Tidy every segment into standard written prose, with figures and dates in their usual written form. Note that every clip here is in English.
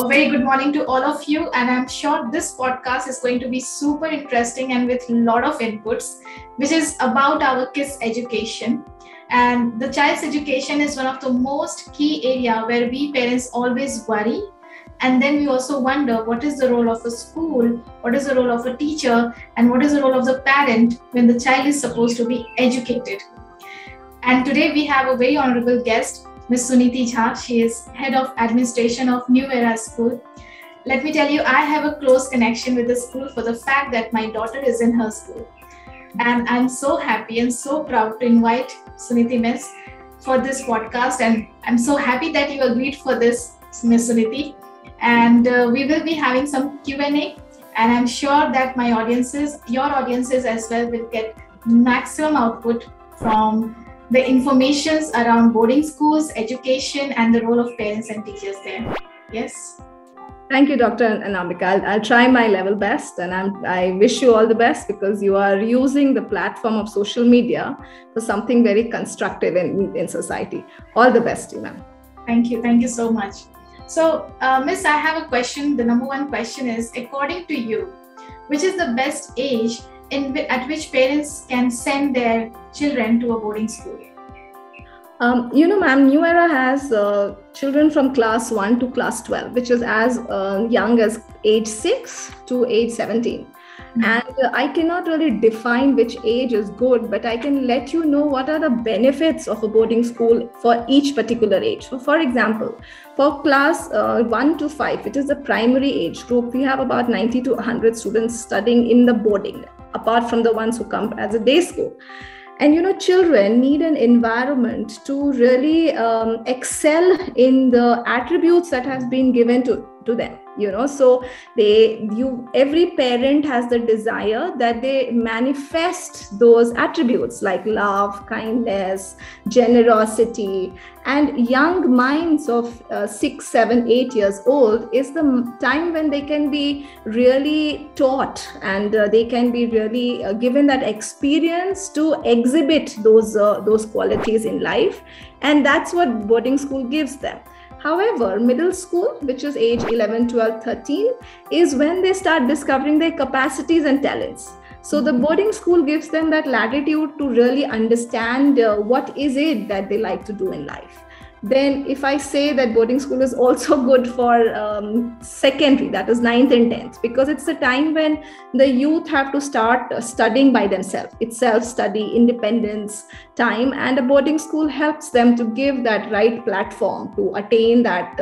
A very good morning to all of you, and I'm sure this podcast is going to be super interesting and with a lot of inputs, which is about our kids' education. And the child's education is one of the most key area where we parents always worry. And then we also wonder what is the role of a school, what is the role of a teacher, and what is the role of the parent when the child is supposed to be educated. And today we have a very honorable guest, Ms. Suniti Jha. She is Head of Administration of New Era School. Let me tell you, I have a close connection with the school for the fact that my daughter is in her school. And I'm so happy and so proud to invite Suniti Miss for this podcast. And I'm so happy that you agreed for this, Ms. Suniti. And we will be having some Q&A. And I'm sure that my audiences, your audiences as well, will get maximum output from the informations around boarding schools, education, and the role of parents and teachers there. Yes. Thank you, Dr. Anamika. I'll try my level best, and I wish you all the best because you are using the platform of social media for something very constructive in society. All the best, ma'am. Thank you. Thank you so much. So, Miss, I have a question. The number one question is, according to you, which is the best age at which parents can send their children to a boarding school? Ma'am, New Era has children from class 1 to class 12, which is as young as age 6 to age 17. And I cannot really define which age is good, but I can let you know what are the benefits of a boarding school for each particular age. So, for example, for class 1 to 5, it is the primary age group. We have about 90 to 100 students studying in the boarding, apart from the ones who come as a day school. And children need an environment to really excel in the attributes that has been given to them. So every parent has the desire that they manifest those attributes like love, kindness, generosity. And young minds of 6, 7, 8 years old is the time when they can be really taught and they can be really given that experience to exhibit those qualities in life. And that's what boarding school gives them. However, middle school, which is age 11, 12, 13, is when they start discovering their capacities and talents. So the boarding school gives them that latitude to really understand what is it that they like to do in life. Then if I say that boarding school is also good for secondary, that is 9th and 10th, because it's the time when the youth have to start studying by themselves. It's self-study, independence time, and a boarding school helps them to give that right platform to attain that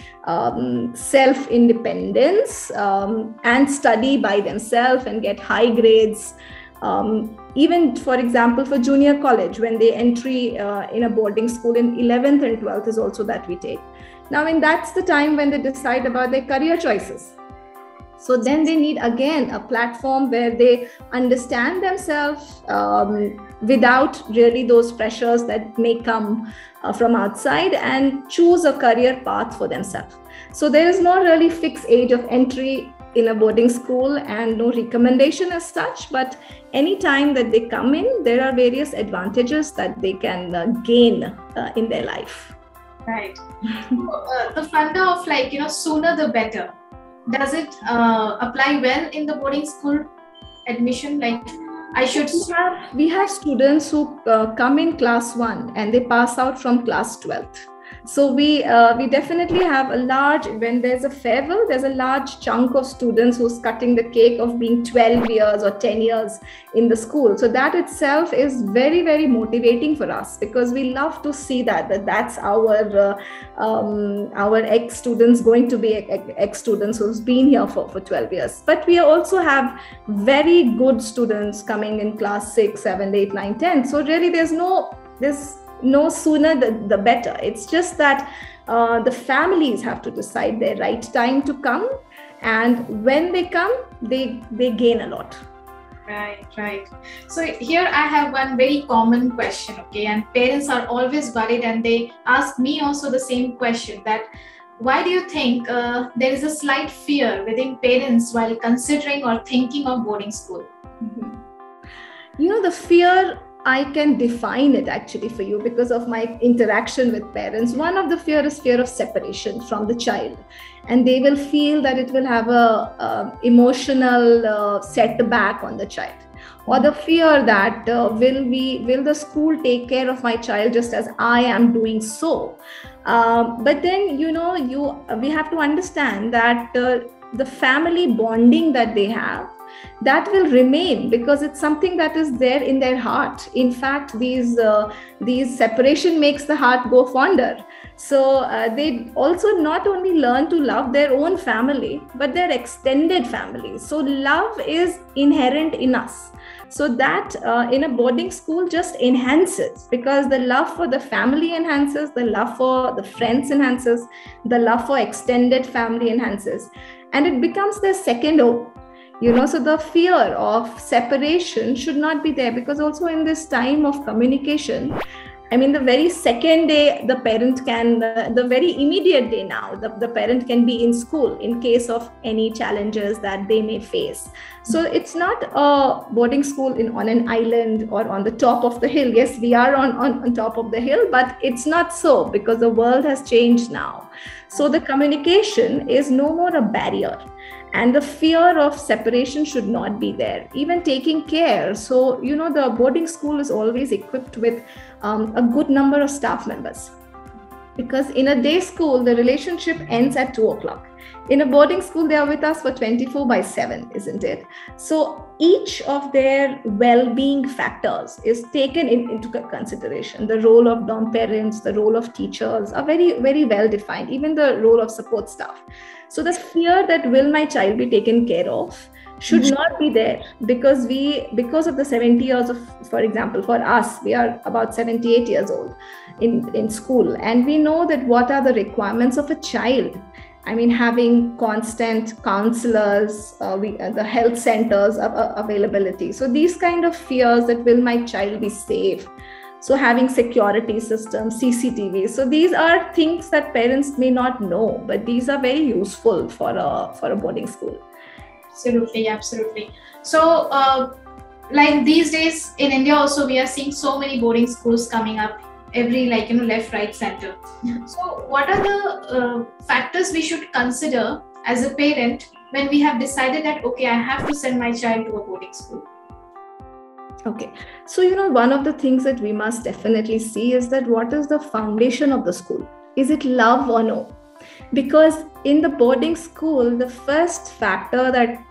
self-independence and study by themselves and get high grades. Even, for example, for junior college, when they entry in a boarding school in 11th and 12th is also that we take. Now, and that's the time when they decide about their career choices. So then they need, again, a platform where they understand themselves without really those pressures that may come from outside and choose a career path for themselves. So there is no really fixed age of entry in a boarding school and no recommendation as such, but any time that they come in, there are various advantages that they can gain in their life. Right. The funda of sooner the better, does it apply well in the boarding school admission? We have students who come in class 1 and they pass out from class 12th. So we definitely have when there's a farewell, there's a large chunk of students who's cutting the cake of being 12 years or 10 years in the school. So that itself is very, very motivating for us because we love to see that's our ex-students going to be ex-students who's been here for 12 years. But we also have very good students coming in class 6, 7, 8, 9, 10. So really there's no sooner the better. It's just that the families have to decide their right time to come, and when they come, they gain a lot. Right. So here I have one very common question, okay, and parents are always worried and they ask me also the same question, that why do you think there is a slight fear within parents while considering or thinking of boarding school? The fear I can define it actually for you because of my interaction with parents. One of the fear is fear of separation from the child, and they will feel that it will have a emotional setback on the child, or the fear that will the school take care of my child just as I am doing so. But then we have to understand that the family bonding that they have, that will remain because it's something that is there in their heart. In fact, these separation makes the heart go fonder. So they also not only learn to love their own family, but their extended family. So love is inherent in us. So that in a boarding school just enhances, because the love for the family enhances, the love for the friends enhances, the love for extended family enhances, and it becomes their second home. So the fear of separation should not be there, because also in this time of communication, I mean, the very second day, the parent can, the very immediate day now, the parent can be in school in case of any challenges that they may face. So it's not a boarding school on an island or on the top of the hill. Yes, we are on top of the hill, but it's not so, because the world has changed now. So the communication is no more a barrier. And the fear of separation should not be there. Even taking care. So, the boarding school is always equipped with a good number of staff members. Because in a day school, the relationship ends at 2 o'clock. In a boarding school, they are with us for 24/7, isn't it? So each of their well-being factors is taken into consideration. The role of dorm parents, the role of teachers are very, very well defined, even the role of support staff. So the fear that will my child be taken care of should not be there, because of the 70 years of, for example, for us, we are about 78 years old in school, and we know that what are the requirements of a child. I mean, having constant counselors, the health centers availability. So these kind of fears, that will my child be safe? So having security systems, CCTV. So these are things that parents may not know, but these are very useful for a boarding school. Absolutely, absolutely. So like these days in India also, we are seeing so many boarding schools coming up, every left, right, center. So what are the factors we should consider as a parent when we have decided that, okay, I have to send my child to a boarding school? Okay. So, one of the things that we must definitely see is that what is the foundation of the school? Is it love or no? Because in the boarding school, the first factor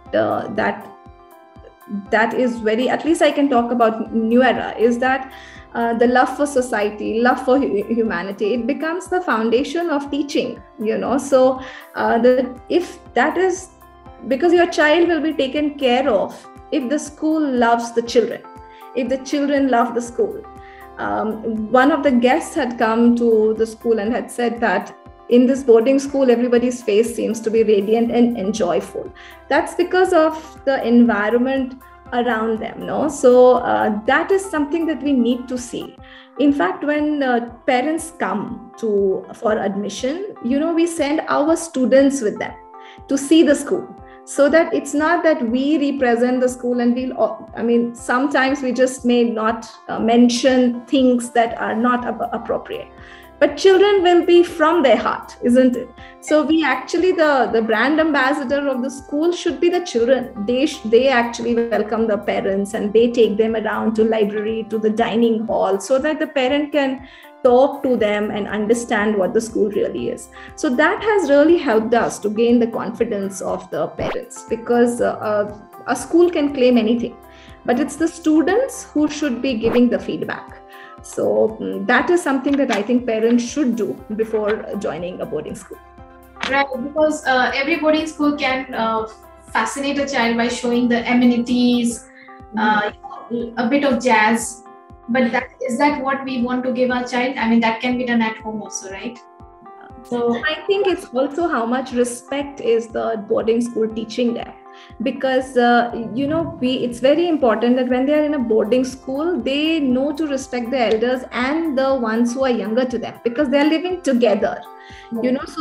that is very, at least I can talk about New Era, is that the love for society, love for humanity, it becomes the foundation of teaching, So if that is, because your child will be taken care of if the school loves the children, if the children love the school. One of the guests had come to the school and had said that in this boarding school, everybody's face seems to be radiant and joyful. That's because of the environment around them, no? So that is something that we need to see. In fact, when parents come for admission, we send our students with them to see the school, so that it's not that we represent the school and sometimes we just may not mention things that are not appropriate. But children will be from their heart, isn't it? So we actually, the brand ambassador of the school should be the children. They actually welcome the parents, and they take them around to library, to the dining hall, so that the parent can talk to them and understand what the school really is. So that has really helped us to gain the confidence of the parents, because a school can claim anything, but it's the students who should be giving the feedback. So that is something that I think parents should do before joining a boarding school. Right, because every boarding school can fascinate a child by showing the amenities, a bit of jazz. But is that what we want to give our child? I mean, that can be done at home also, right? So I think it's also how much respect is the boarding school teaching them. Because it's very important that when they are in a boarding school, they know to respect the elders and the ones who are younger to them, because they are living together. So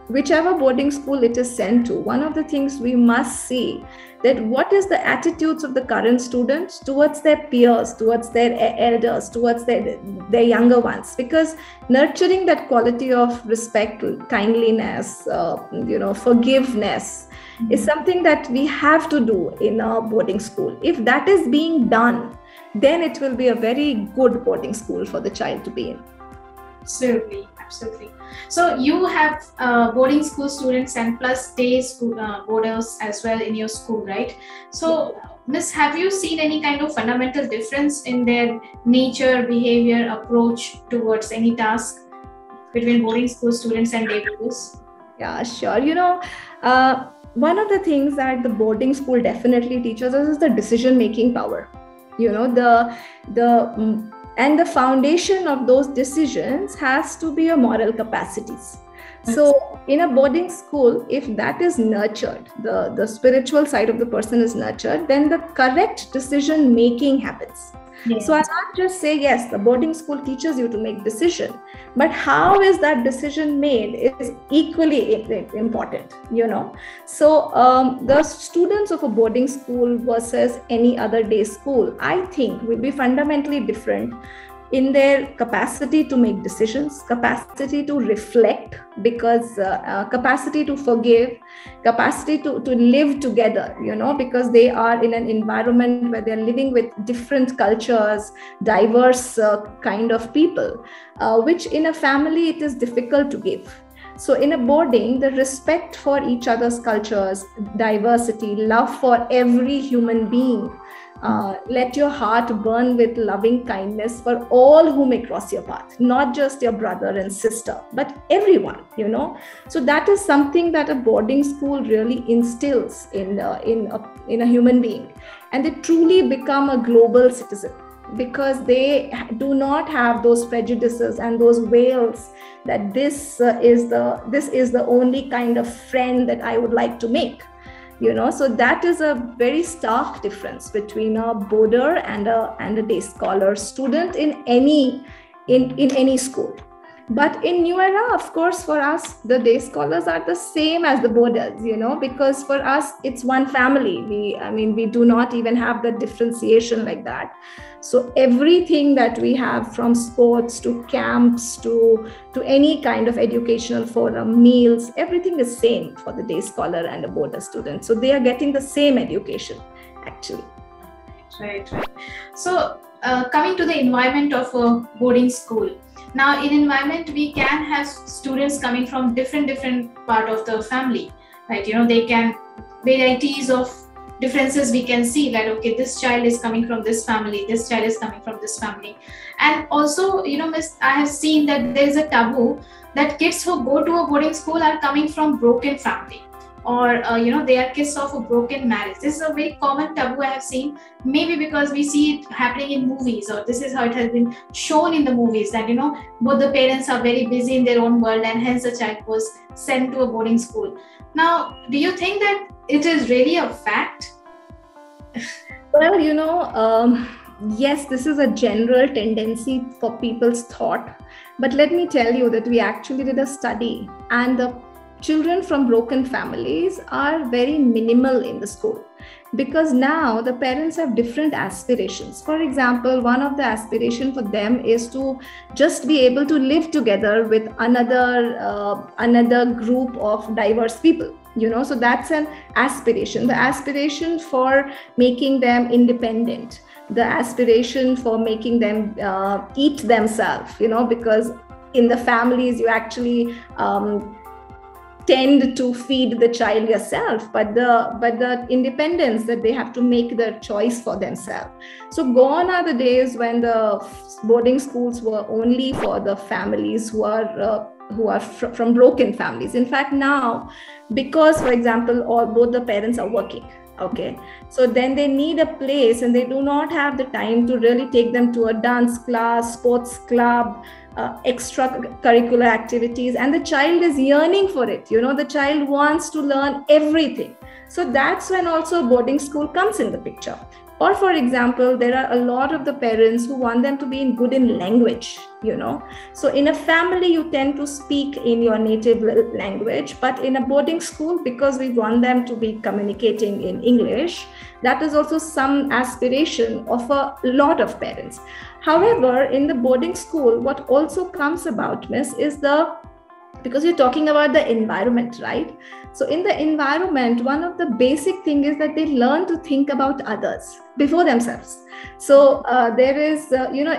whichever boarding school it is sent to, one of the things we must see that what is the attitudes of the current students towards their peers, towards their elders, towards their younger ones, because nurturing that quality of respect, kindliness, forgiveness is something that we have to do in a boarding school. If that is being done, then it will be a very good boarding school for the child to be in. Absolutely, absolutely. So you have boarding school students and plus day school boarders as well in your school, right? So, Miss, have you seen any kind of fundamental difference in their nature, behavior, approach towards any task between boarding school students and day boarders? Yeah, sure. One of the things that the boarding school definitely teaches us is the decision-making power. And the foundation of those decisions has to be your moral capacities. So in a boarding school, if that is nurtured, the spiritual side of the person is nurtured, then the correct decision making happens. Yes. So I can't just say, yes, the boarding school teaches you to make decision, but how is that decision made is equally important, So the students of a boarding school versus any other day school, I think will be fundamentally different in their capacity to make decisions, capacity to reflect, because capacity to forgive, capacity to live together, because they are in an environment where they're living with different cultures, diverse kind of people, which in a family it is difficult to give. So in a boarding, the respect for each other's cultures, diversity, love for every human being, let your heart burn with loving kindness for all who may cross your path, not just your brother and sister, but everyone, So that is something that a boarding school really instills in a human being. And they truly become a global citizen because they do not have those prejudices and those veils that this is the only kind of friend that I would like to make. So that is a very stark difference between a boarder and a day scholar student in any school. But in New Era, of course, for us, the day scholars are the same as the boarders, because for us, it's one family. We do not even have the differentiation like that. So everything that we have, from sports to camps to any kind of educational forum, meals, everything is same for the day scholar and a boarder student. So they are getting the same education, actually. Right. So coming to the environment of a boarding school. Now, in environment, we can have students coming from different part of the family, right? They can varieties of differences we can see that, okay, this child is coming from this family, this child is coming from this family. And also, Miss, I have seen that there is a taboo that kids who go to a boarding school are coming from broken family, or they are kids of a broken marriage. This is a very common taboo I have seen, maybe because we see it happening in movies, or this is how it has been shown in the movies, that both the parents are very busy in their own world and hence the child was sent to a boarding school. Now, do you think that it is really a fact? Well, yes, this is a general tendency for people's thought, but let me tell you that we actually did a study, and the children from broken families are very minimal in the school, because now the parents have different aspirations. For example, one of the aspirations for them is to just be able to live together with another group of diverse people. So that's an aspiration. The aspiration for making them independent, the aspiration for making them eat themselves, because in the families you actually tend to feed the child yourself, but the independence that they have to make their choice for themselves. So gone are the days when the boarding schools were only for the families who are from broken families. In fact, now, because, for example, both the parents are working, okay, so then they need a place and they do not have the time to really take them to a dance class, sports club, extracurricular activities, and the child is yearning for it. The child wants to learn everything. So that's when also boarding school comes in the picture. Or for example, there are a lot of the parents who want them to be good in language, So in a family, you tend to speak in your native language, but in a boarding school, because we want them to be communicating in English, that is also some aspiration of a lot of parents. However, in the boarding school, what also comes about, Miss, is because you're talking about the environment, right? So in the environment, one of the basic things is that they learn to think about others before themselves. So there is,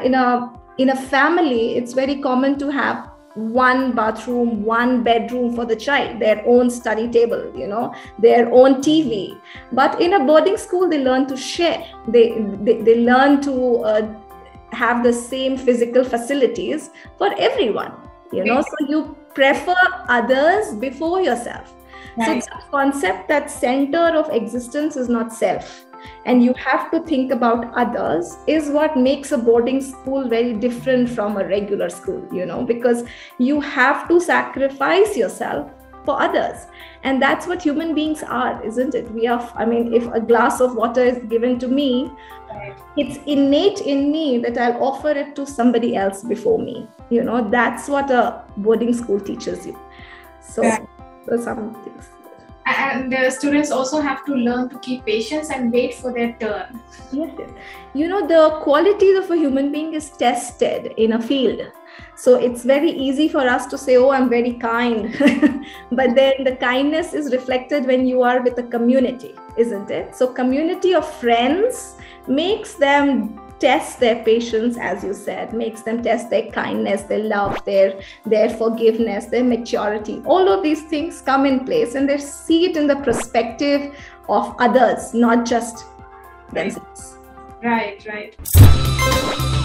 in a family, it's very common to have one bathroom, one bedroom for the child, their own study table, their own TV. But in a boarding school, they learn to share. They learn to have the same physical facilities for everyone, So you prefer others before yourself. Right. So the concept that center of existence is not self, and you have to think about others, is what makes a boarding school very different from a regular school, because you have to sacrifice yourself for others. And that's what human beings are, isn't it? If a glass of water is given to me, right, it's innate in me that I'll offer it to somebody else before me. That's what a boarding school teaches you. So right. There's some things. And the students also have to learn to keep patience and wait for their turn. Yes. The qualities of a human being is tested in a field. So it's very easy for us to say, oh, I'm very kind. But then the kindness is reflected when you are with a community, isn't it? So community of friends makes them test their patience, as you said, makes them test their kindness, their love, their forgiveness, their maturity. All of these things come in place, and they see it in the perspective of others, not just themselves. Right.